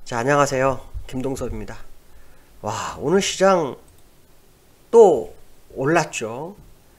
자, 안녕하세요. 김동섭입니다. 와, 오늘 시장 또 올랐죠.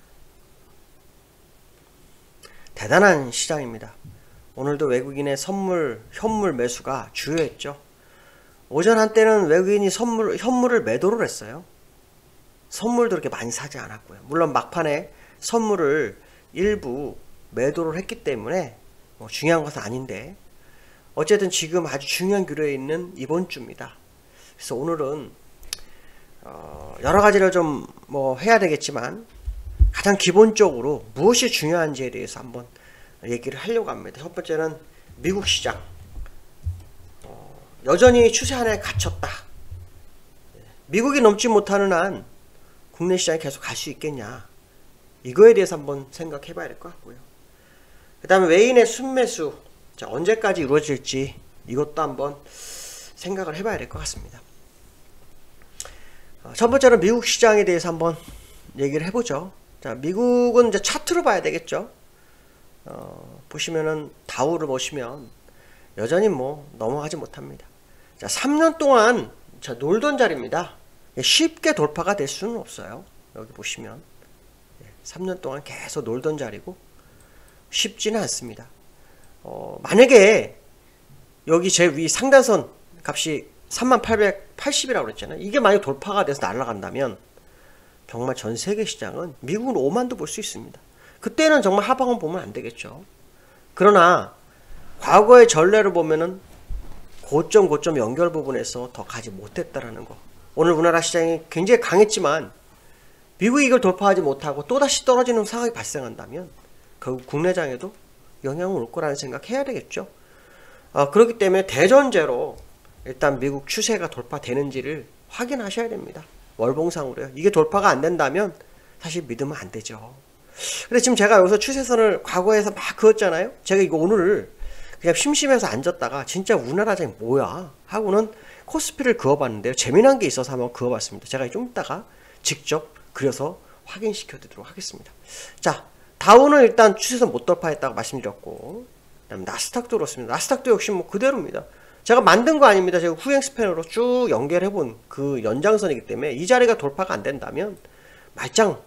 대단한 시장입니다. 오늘도 외국인의 현물 매수가 주요했죠. 오전 한때는 외국인이 현물을 매도를 했어요. 선물도 그렇게 많이 사지 않았고요. 물론 막판에 선물을 일부 매도를 했기 때문에 중요한 것은 아닌데, 어쨌든 지금 아주 중요한 기로에 있는 이번 주입니다. 그래서 오늘은 여러 가지를 좀 해야 되겠지만, 가장 기본적으로 무엇이 중요한지에 대해서 한번 얘기를 하려고 합니다. 첫 번째는 미국 시장. 여전히 추세 하나에 갇혔다. 미국이 넘지 못하는 한 국내 시장이 계속 갈 수 있겠냐, 이거에 대해서 한번 생각해 봐야 될 것 같고요. 그 다음에 외인의 순매수, 언제까지 이루어질지 이것도 한번 생각을 해봐야 될 것 같습니다. 첫 번째로 미국 시장에 대해서 한번 얘기를 해보죠. 자, 미국은 이제 차트로 봐야 되겠죠. 보시면은 다우를 보시면 여전히 넘어가지 못합니다. 자, 3년 동안 놀던 자리입니다. 쉽게 돌파가 될 수는 없어요. 여기 보시면 3년 동안 계속 놀던 자리고 쉽지는 않습니다. 만약에 여기 제 위 상단선 값이 3880이라고 그랬잖아요. 이게 만약 돌파가 돼서 날아간다면 정말 전 세계 시장은 미국은 5만도 볼 수 있습니다. 그때는 정말 하방은 보면 안 되겠죠. 그러나 과거의 전례를 보면은 고점 연결 부분에서 더 가지 못했다라는 거. 오늘 우리나라 시장이 굉장히 강했지만 미국이 이걸 돌파하지 못하고 또다시 떨어지는 상황이 발생한다면 결국 국내장에도 영향을 올 거라는 생각 해야 되겠죠. 그렇기 때문에 대전제로 일단 미국 추세가 돌파되는지를 확인하셔야 됩니다. 월봉상으로요. 이게 돌파가 안 된다면 사실 믿으면 안 되죠. 근데 지금 제가 여기서 추세선을 과거에서 막 그었잖아요. 제가 이거 오늘 그냥 심심해서 앉았다가 진짜 우리나라장이 뭐야 하고는 코스피를 그어봤는데요. 재미난 게 있어서 한번 그어봤습니다. 제가 좀 이따가 직접 그려서 확인시켜 드리도록 하겠습니다. 자, 다우는 일단 추세선 못 돌파했다고 말씀드렸고, 그다음에 나스닥도 그렇습니다. 나스닥도 역시 그대로입니다. 제가 만든 거 아닙니다. 제가 후행 스팬으로 쭉 연결해 본 그 연장선이기 때문에 이 자리가 돌파가 안 된다면 말짱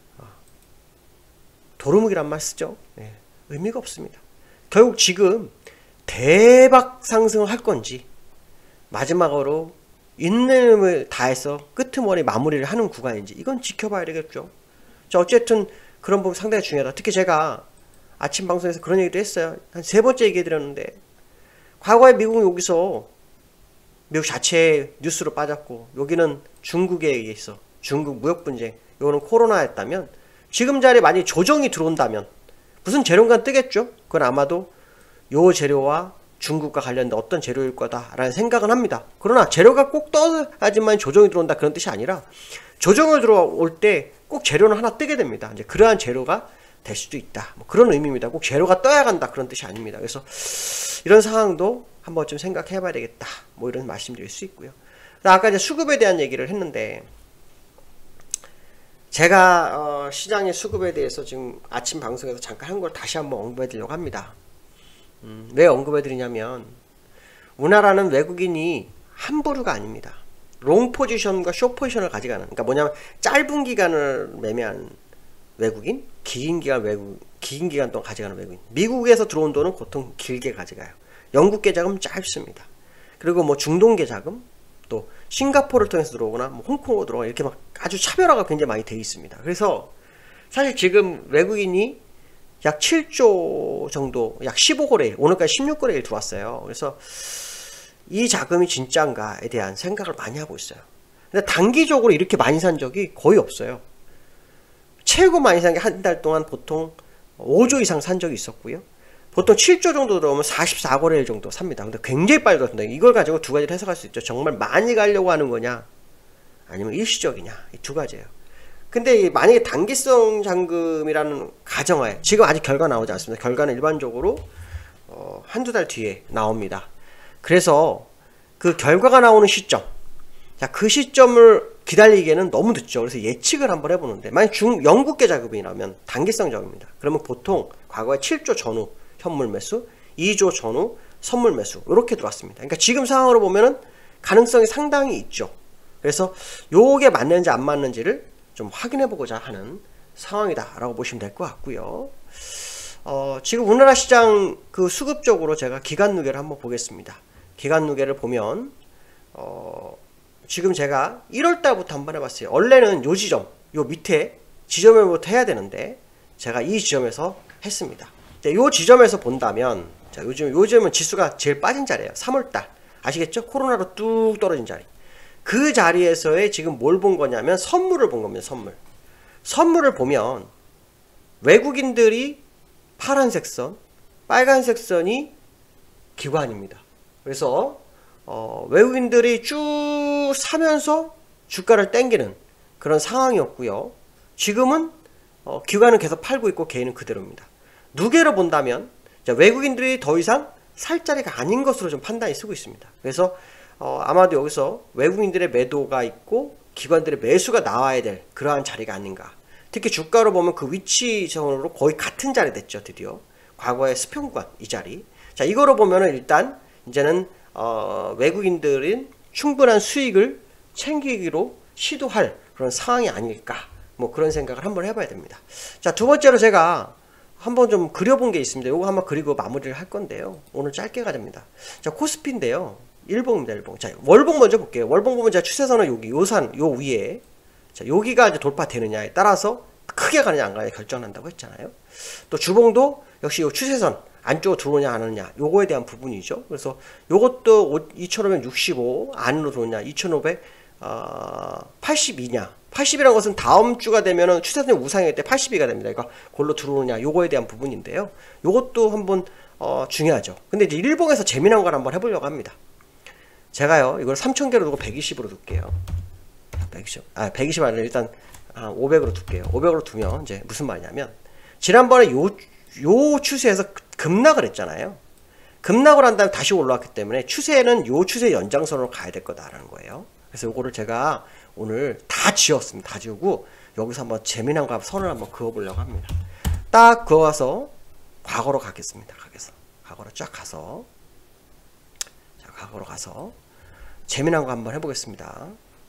도루묵이란 말 쓰죠. 의미가 없습니다. 결국 지금 대박 상승을 할 건지 마지막으로 인내를 다해서 끄트머리 마무리를 하는 구간인지 이건 지켜봐야 되겠죠. 자, 어쨌든 그런 부분 상당히 중요하다. 특히 제가 아침 방송에서 그런 얘기도 했어요. 한 3번째 얘기해 드렸는데, 과거에 미국은 여기서 미국 자체의 뉴스로 빠졌고, 여기는 중국에 의해서 중국 무역 분쟁, 이거는 코로나였다면, 지금 자리에 만약에 조정이 들어온다면 무슨 재료가 뜨겠죠. 그건 아마도 요 재료와 중국과 관련된 어떤 재료일 거다라는 생각은 합니다. 그러나 재료가 꼭 떠야지만 조정이 들어온다 그런 뜻이 아니라, 조정을 들어올 때 꼭 재료는 하나 뜨게 됩니다. 이제 그러한 재료가 될 수도 있다, 그런 의미입니다. 꼭 재료가 떠야 간다 그런 뜻이 아닙니다. 그래서 이런 상황도 한번 좀 생각해 봐야 되겠다, 이런 말씀드릴 수 있고요. 아까 이제 수급에 대한 얘기를 했는데, 제가 시장의 수급에 대해서 지금 아침 방송에서 잠깐 한 걸 다시 한번 언급해 드리려고 합니다. 왜 언급해 드리냐면, 우리나라는 외국인이 한 부류가 아닙니다. 롱 포지션과 숏 포지션을 가져가는, 그러니까 뭐냐면 짧은 기간을 매매하는 외국인, 긴 기간 동안 가져가는 외국인. 미국에서 들어온 돈은 보통 길게 가져가요. 영국 계좌금 짧습니다. 그리고 중동 계좌금, 또 싱가포르를 통해서 들어오거나 홍콩으로 들어오거나 이렇게 아주 차별화가 굉장히 많이 되어 있습니다. 그래서 사실 지금 외국인이 약 7조 정도, 약 15거래일, 오늘까지 16거래일 들어왔어요. 그래서 이 자금이 진짜인가에 대한 생각을 많이 하고 있어요. 근데 단기적으로 이렇게 많이 산 적이 거의 없어요. 최고 많이 산 게 한 달 동안 보통 5조 이상 산 적이 있었고요. 보통 7조 정도 들어오면 44거래일 정도 삽니다. 근데 굉장히 빨리 들어왔습니다. 이걸 가지고 두 가지를 해석할 수 있죠. 정말 많이 가려고 하는 거냐, 아니면 일시적이냐, 이 두 가지예요. 근데 만약에 단기성 잔금이라는 가정하에, 지금 아직 결과 나오지 않습니다. 결과는 일반적으로 한두 달 뒤에 나옵니다. 그래서 그 결과가 나오는 시점, 자, 그 시점을 기다리기에는 너무 늦죠. 그래서 예측을 한번 해보는데, 만약 영국 계좌금이라면 단기성 자금입니다. 그러면 보통 과거에 7조 전후 현물 매수, 2조 전후 선물 매수 이렇게 들어왔습니다. 그러니까 지금 상황으로 보면은 가능성이 상당히 있죠. 그래서 요게 맞는지 안 맞는지를 좀 확인해 보고자 하는 상황이다 라고 보시면 될 것 같고요. 지금 우리나라 시장 그 수급적으로 제가 기간 누계를 한번 보겠습니다. 기간 누계를 보면 지금 제가 1월달부터 한번 해봤어요. 원래는 요 지점, 요 밑에 지점부터 해야 되는데 제가 이 지점에서 했습니다. 요 지점에서 본다면, 자, 요즘은 지수가 제일 빠진 자리예요. 3월달 아시겠죠? 코로나로 뚝 떨어진 자리. 그 자리에서의 지금 뭘 본 거냐면 선물을 본 겁니다. 선물을 보면 외국인들이 파란색 선, 빨간색 선이 기관입니다. 그래서 외국인들이 쭉 사면서 주가를 땡기는 그런 상황이었고요. 지금은 기관은 계속 팔고 있고 개인은 그대로입니다. 누계로 본다면 외국인들이 더 이상 살 자리가 아닌 것으로 좀 판단이 쓰고 있습니다. 그래서 아마도 여기서 외국인들의 매도가 있고 기관들의 매수가 나와야 될 그러한 자리가 아닌가. 특히 주가로 보면 그 위치적으로 거의 같은 자리 됐죠. 드디어 과거의 수평구간 이 자리. 자, 이거로 보면은 일단 이제는 외국인들은 충분한 수익을 챙기기로 시도할 그런 상황이 아닐까, 뭐 그런 생각을 한번 해봐야 됩니다. 자, 두 번째로 제가 한번 좀 그려본 게 있습니다. 요거 한번 그리고 마무리를 할 건데요. 오늘 짧게 가됩니다. 자, 코스피인데요. 일봉입니다. 일봉. 자, 월봉 먼저 볼게요. 월봉 보면 제가 추세선은 여기 요 위에, 자, 여기가 이제 돌파되느냐에 따라서 크게 가느냐 안 가느냐 결정한다고 했잖아요. 또 주봉도 역시 요 추세선 안쪽으로 들어오냐 안 오느냐 요거에 대한 부분이죠. 그래서 요것도 2565 안으로 들어오냐 2582냐 80이라는 것은 다음 주가 되면은 추세선이 우상일 때 82가 됩니다. 그러니까 골로 들어오느냐 요거에 대한 부분인데요. 요것도 한번 중요하죠. 근데 이제 일봉에서 재미난 걸 한번 해보려고 합니다. 제가요 이걸 3000개로 두고 120으로 둘게요. 120 아니라 일단 500으로 둘게요. 500으로 두면 이제 무슨 말이냐면 지난번에 요 추세에서 급락을 했잖아요. 급락을 한 다음에 다시 올라왔기 때문에 추세는 요 추세 연장선으로 가야 될 거다라는 거예요. 그래서 요거를 제가 오늘 다 지웠습니다. 다 지우고 여기서 한번 재미난 거 선을 한번 그어보려고 합니다. 딱 그어서 과거로 가겠습니다. 과거로 쫙 가서, 자, 과거로 가서 재미난 거 한번 해보겠습니다.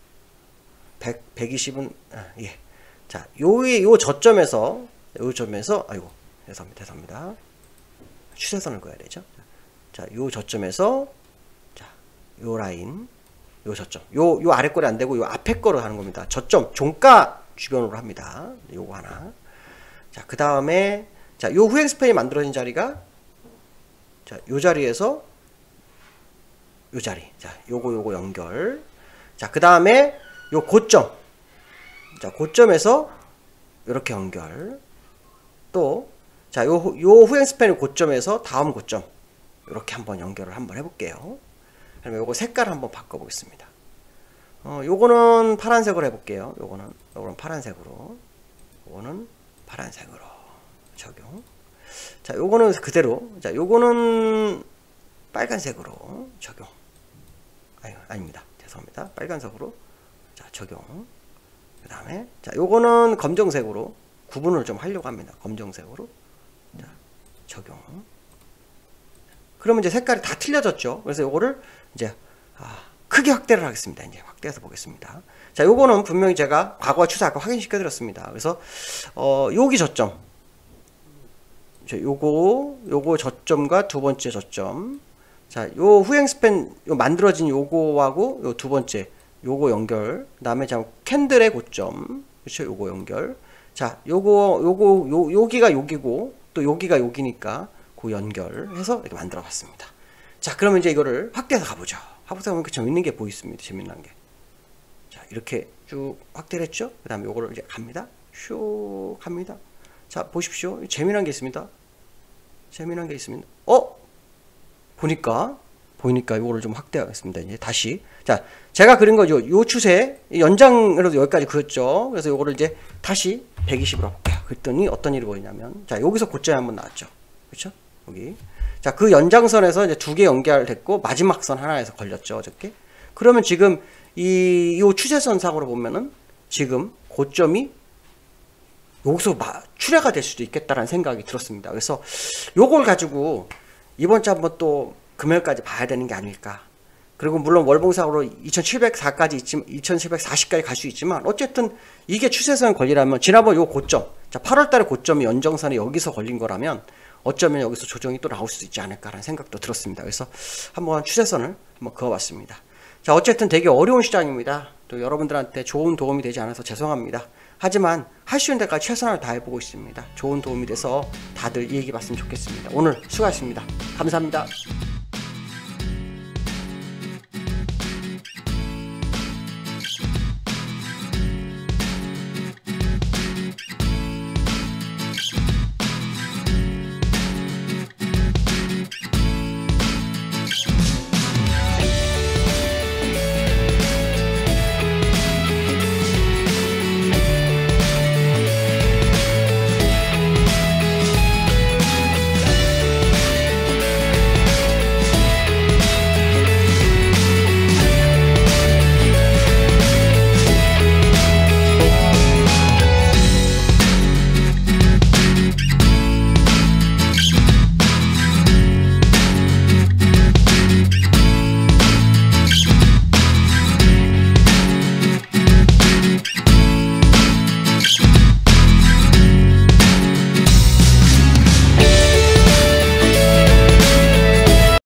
120은 예. 자, 요 저점에서 아이고 죄송합니다. 추세선을 그어야 되죠. 자, 요 저점에서, 자, 요 라인, 요 저점, 요 아래 거리 안 되고 요 앞에 거로 하는 겁니다. 저점 종가 주변으로 합니다. 요거 하나. 자, 그 다음에 자, 요 후행 스팬이 만들어진 자리가, 자, 요 자리에서 요 자리, 자, 요거 연결. 자, 그 다음에 요 고점, 자, 고점에서 이렇게 연결. 또, 자, 요 후행 스팬의 고점에서 다음 고점 이렇게 한번 연결을 한번 해볼게요. 그러면 요거 색깔을 한번 바꿔보겠습니다. 요거는 파란색으로 해볼게요. 요거는 파란색으로, 요거는 파란색으로 적용. 자, 요거는 그대로. 자, 요거는 빨간색으로 적용. 아닙니다. 죄송합니다. 빨간색으로. 자, 적용. 그 다음에, 자, 요거는 검정색으로 구분을 좀 하려고 합니다. 검정색으로. 자, 적용. 그러면 이제 색깔이 다 틀려졌죠. 그래서 요거를 이제, 크게 확대를 하겠습니다. 이제 확대해서 보겠습니다. 자, 요거는 분명히 제가 과거와 추세 아까 확인시켜 드렸습니다. 그래서, 여기 저점. 요거 저점과 두 번째 저점. 자, 요 후행 스팬, 요 만들어진 요거하고 요 두 번째, 요거 연결. 그 다음에 자, 캔들의 고점. 그쵸? 요거 연결. 자, 여기가 여기고, 또 여기가 여기니까, 그 연결해서 이렇게 만들어 봤습니다. 자, 그러면 이제 이거를 확대해서 가보죠. 확대해서 보니까 재밌는 게 보이습니다. 재밌는 게. 자, 이렇게 쭉 확대를 했죠? 그 다음에 요거를 이제 갑니다. 슉 갑니다. 자, 보십시오. 재미난 게 있습니다. 재미난 게 있습니다. 보니까 이거를 좀 확대하겠습니다. 이제 다시. 자, 제가 그린 거죠. 요 추세, 연장으로도 여기까지 그렸죠. 그래서 요거를 이제 다시 120으로 볼게요. 그랬더니 어떤 일이 보이냐면, 자, 여기서 고점이 한번 나왔죠. 그렇죠? 여기. 자, 그 연장선에서 이제 두 개 연결됐고, 마지막 선 하나에서 걸렸죠. 어저께. 그러면 지금 요 추세선상으로 보면은 지금 고점이 여기서 출회가 될 수도 있겠다라는 생각이 들었습니다. 그래서 요걸 가지고 이번 주 한번 또 금요일까지 봐야 되는 게 아닐까. 그리고 물론 월봉상으로 2704까지 있지만 2740까지 갈 수 있지만 어쨌든 이게 추세선 걸리라면 지난번 요 고점, 자 8월달에 고점이 연정선에 여기서 걸린 거라면 어쩌면 여기서 조정이 또 나올 수도 있지 않을까라는 생각도 들었습니다. 그래서 한번 추세선을 한번 그어봤습니다. 자 어쨌든 되게 어려운 시장입니다. 또 여러분들한테 좋은 도움이 되지 않아서 죄송합니다. 하지만 할 수 있는 데까지 최선을 다해보고 있습니다. 좋은 도움이 돼서 다들 이야기 봤으면 좋겠습니다. 오늘 수고하셨습니다. 감사합니다.